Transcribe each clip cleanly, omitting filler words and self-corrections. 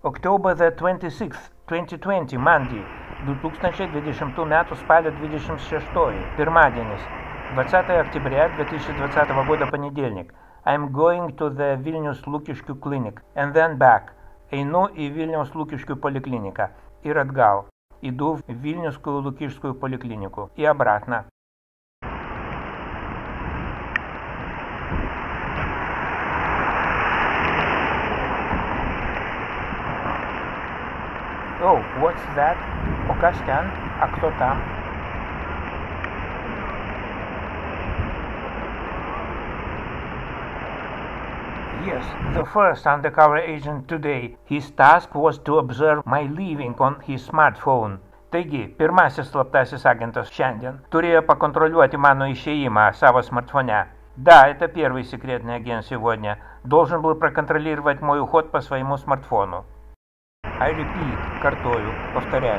October the 26th, 2020, Monday. 2020 m. спалio 26. Pirmadienis. 20 октября 2020 года понедельник. I'm going to the Vilnius Lukiškių clinic and then back. Einu į Vilniaus Lukiškių polikliniką ir atgal. Иду в Вильнюсскую Лукишскую поликлинику и обратно. Oh, what's that? O kas ten? A kto tam? Yes, the first undercover agent today. His task was to observe my leaving on his smartphone. Taigi, pirmasis slaptasis agentas šiandien turėjo pakontroliuoti mano išėjimą savo смартфоне. Да, это первый секретный агент сегодня. Должен был проконтролировать мой уход по своему смартфону. I repeat, картою, повторяю.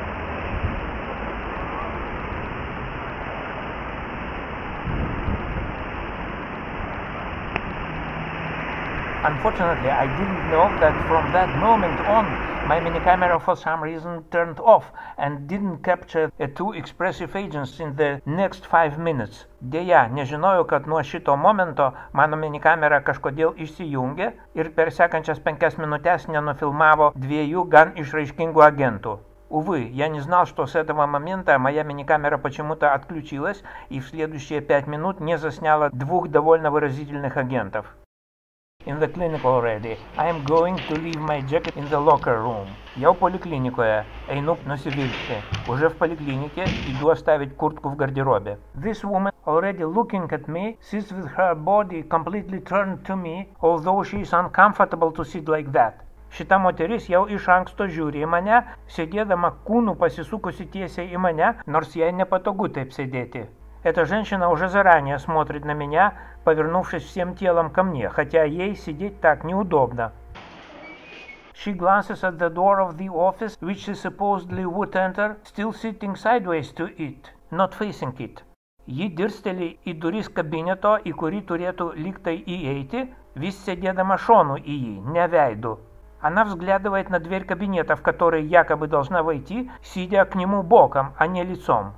Unfortunately, I didn't know that from that moment on, my minicamera for some reason turned off and didn't capture two expressive agents in the next 5 minutes. Deja, nežinojau, kad nuo šito momento mano minikamera kažkodėl išsijungė ir per sekančias 5 minutes nenufilmavo dviejų gan išрaišкингų агенту. Увы, я не знал, что с этого момента моя миникамера почему-то отключилась и в следующие 5 минут не засняла двух довольно выразительных агентов. In the clinic already. I am going to leave my jacket in the locker room. Я в поликлинике. Einu nusivilkti. Уже в поликлинике. Иду оставить куртку в гардеробе. This woman, already looking at me, sits with her body completely turned to me, although she is uncomfortable to sit like that. Šita moteris jau iš anksto žiūri į mane, sėdėdama kūnu pasisukusi tiesiai į mane, nors jai nepatogu taip sėdėti. Эта женщина уже заранее смотрит на меня, повернувшись всем телом ко мне, хотя ей сидеть так неудобно. She glances at the door of the office, which she supposedly would enter, still sitting sideways to it, not facing it. Ji dirsteli į duris kabineto, į kurį turėtų lygtai įeiti, vis сидėдама шону į jį, не вейду. Она взглядывает на дверь кабинета, в который якобы должна войти, сидя к нему боком, а не лицом.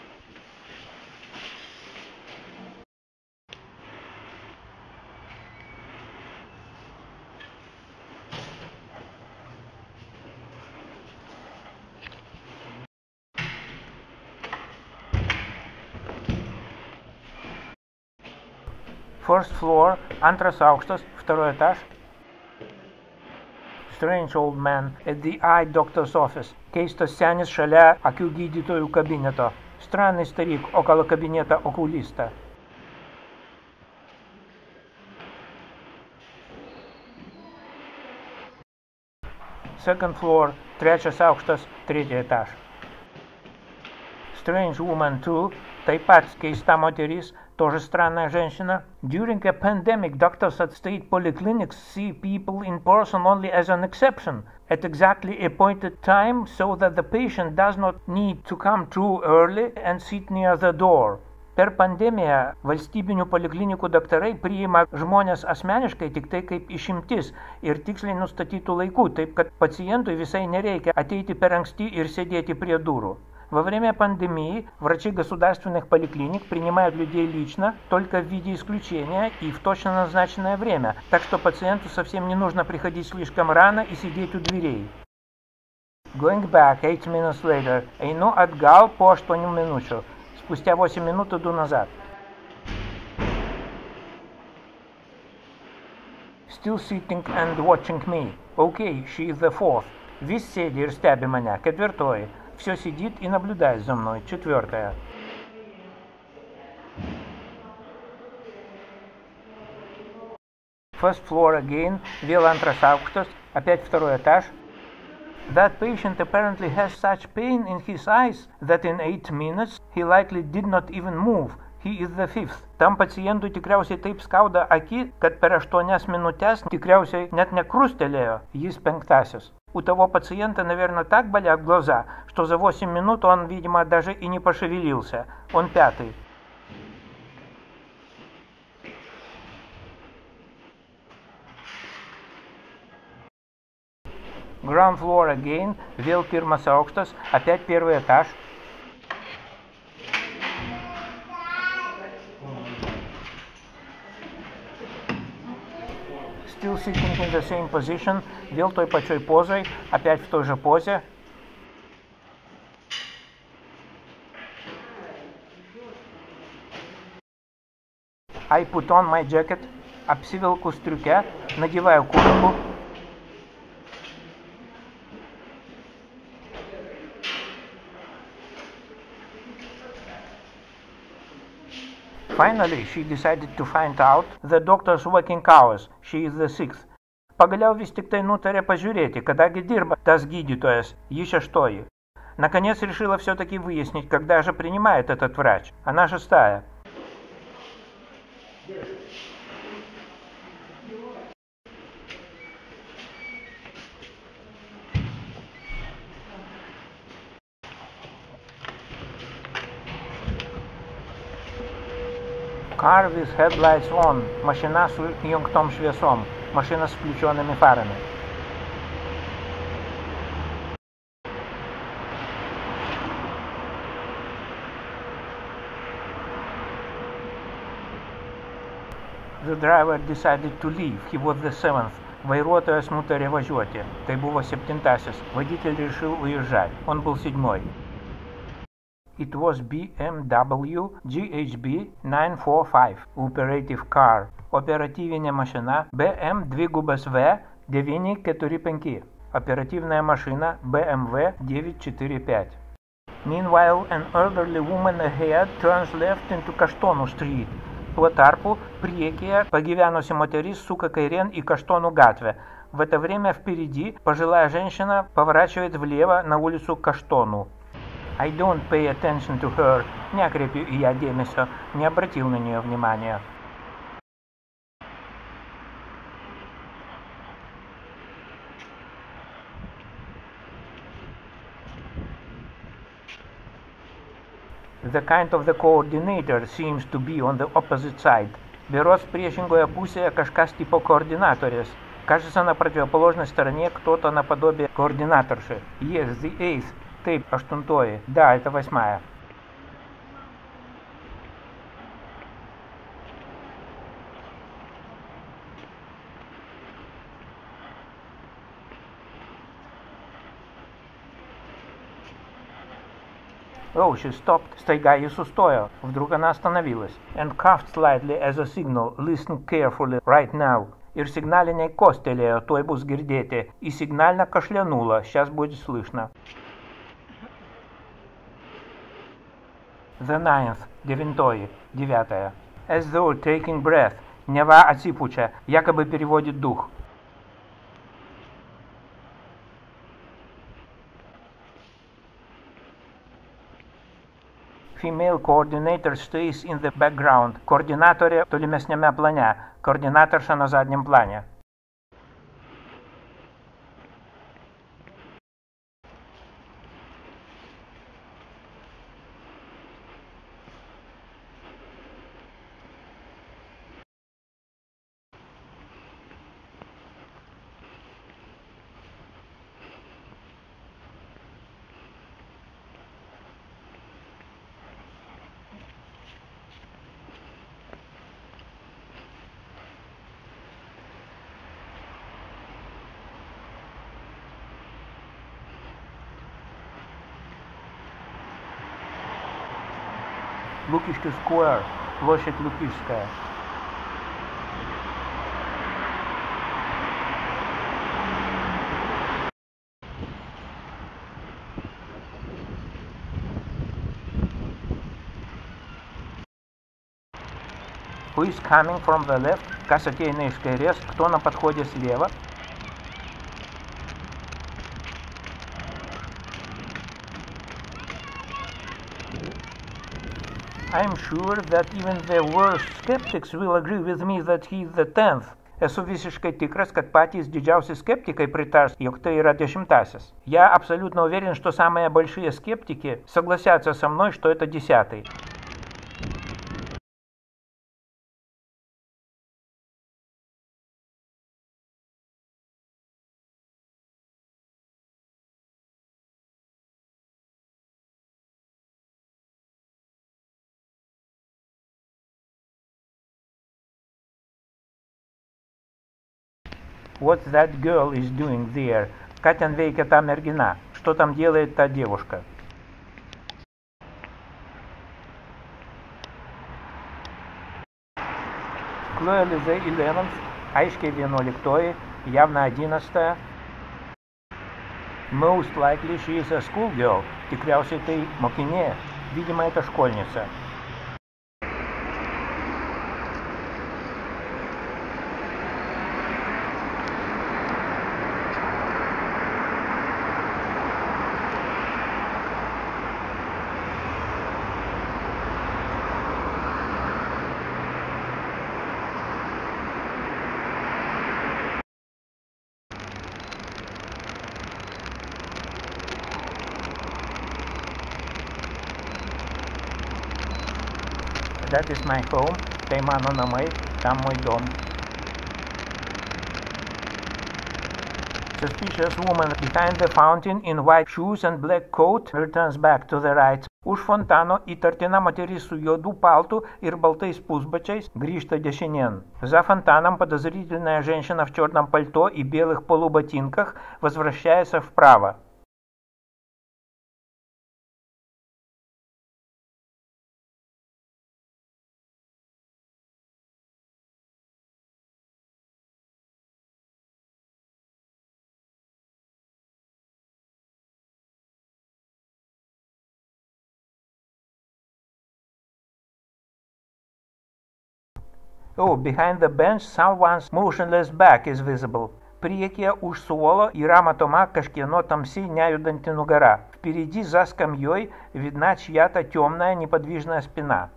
First floor, antras aukštas, второй этаж. Strange old man at the eye doctor's office. Keistas senis šalia akių gydytojų kabineto. Странный старик около кабинета окулиста. Second floor, trečias aukštas, tretий этаж. Strange woman too, taip pat keista moteris, тоже странная женщина. During a pandemic, doctors at state polyclinics see people in person only as an exception, at exactly appointed time, so that the patient does not need to come too early and sit near the door. Per pandemiją valstybinių poliklinikų daktarai priima žmonės asmeniškai tik tai kaip išimtis ir tiksliai nustatytų laikų, taip kad pacientui visai nereikia ateiti per anksti ir sėdėti prie durų. Во время пандемии врачи государственных поликлиник принимают людей лично, только в виде исключения и в точно назначенное время, так что пациенту совсем не нужно приходить слишком рано и сидеть у дверей. Going back 8 minutes later. Einu atgal po 8 minučių. Спустя 8 минут иду назад. Still sitting and watching me. Okay, she is the fourth. Vis sėdi ir stebi mane. Ketvirtoji. Все сидит и наблюдает за мной. Четвертая. First floor again. Vėl antras aukštas. Опять второй этаж. That patient apparently has such pain in his eyes that in 8 minutes he likely did not even move. He is the fifth. Tam pacientui tikriausiai taip skauda akį, kad per 8 minutes tikriausiai net nekrustelėjo. Jis penktasis. У того пациента, наверное, так болят глаза, что за 8 минут он, видимо, даже и не пошевелился. Он пятый. Ground floor again, vėl pirmas aukštas, опять первый этаж. Still sitting in the same position, vėl той pačiой позой, опять в той же позе. I put on my jacket, apsivelku striukę, надеваю куртку. Finally, she decided to find out the doctor's working hours. She is the sixth. Pagaliau vis tik tai nutarė pažiūrėti, kadagi dirba tas gydytojas, ji šeštoji. Наконец решила все-таки выяснить, когда же принимает этот врач. Она шестая. Car with headlights on. Машина с įjungtom šviesom. Машина с включенными фарами. The driver decided to leave. He was the seventh. Vairuotojas nutarė važiuoti. Tai buvo septintasis. Водитель решил уезжать. Он был седьмой. It was BMW GHB 945 operative car. Operatyvinė mašina BMW 945. Оперативная машина BMW 945. Meanwhile, an elderly woman ahead turns left into Kaštonų Street. Tuo tarpu priekyje pagyvenusi мотерис сука kairėn į Kaštonų gatvę. В это время впереди пожилая женщина поворачивает влево на улицу Каштону. I don't pay attention to her. Не окрепил я дėmesio, не обратил на нее внимания. The kind of the coordinator seems to be on the opposite side. Berods priešingoje pusėje kažkas tipo koordinatorės. Кажется, на противоположной стороне кто-то наподобие координаторши. Yes, the eighth. Taip, aštuntoji. Да, это восьмая. Oh, she stopped. Staiga ji sustojo. Вдруг она остановилась. And coughed slightly as a signal. Listen carefully right now. Ir signaliniai kostelėjo, tuoj bus girdėti. И сигнально кашлянула. Сейчас будет слышно. The ninth. Девятая. As though taking breath. Нeva atsipūčia. Якобы переводит дух. Female coordinator stays in the background. Координаторė tolimesniame plane. Координаторша на заднем плане. Лукишки Square, площадь Лукишская. Who is coming from the left? Kas ateina iš kairės, кто на подходе слева? I'm sure that even the worst skeptics will agree with me that he is the 10th. Esu visiškai tikras, kad patys дидžiausi скептики притars, jog tai yra 10-аsis. Я абсолютно уверен, что самые большие скептики согласятся со мной, что это 10-й. What that girl is doing there? Ką ten veikia ta mergina? Что там делает та девушка? Chloe Lizzie 11, aiškiai 11, явно 11. Most likely she is a schoolgirl. Tikriausiai tai mokinė. Видимо, это школьница. That is my home. Tai mano namai, tam moj dom. Suspicious woman behind the fountain in white shoes and black coat returns back to the right. Už fontano įtartina moteris su juodu paltu ir baltais pusbačiais grįžta dešинен. За фонтаном подозрительная женщина в черном пальто и белых полуботинках возвращается вправо. Oh, behind the bench someone's motionless back is visible. Priekyje už suolo yra matoma kažkieno tamsiai неjudanti нугара. Впереди за скамьей видна чья-то темная неподвижная спина.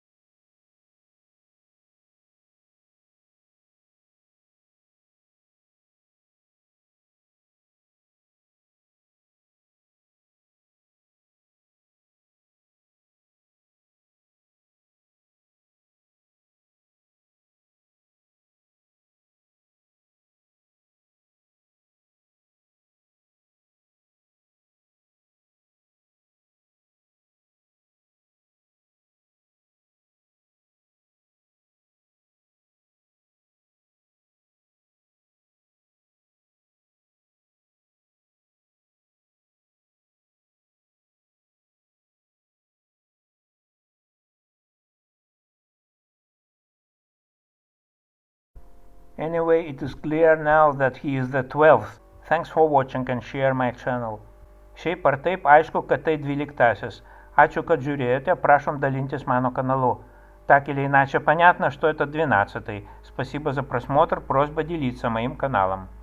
Anyway, it is clear now that he is the 12th. Thanks for watching and share my channel. Šiaip ar taip aišku, kad tai 12-аsis. Ačiū, kad žiūrėjote, prašom dalintis mano каналу. Так или иначе понятно, что это 12-й. Спасибо за просмотр, просьба делиться моим каналом.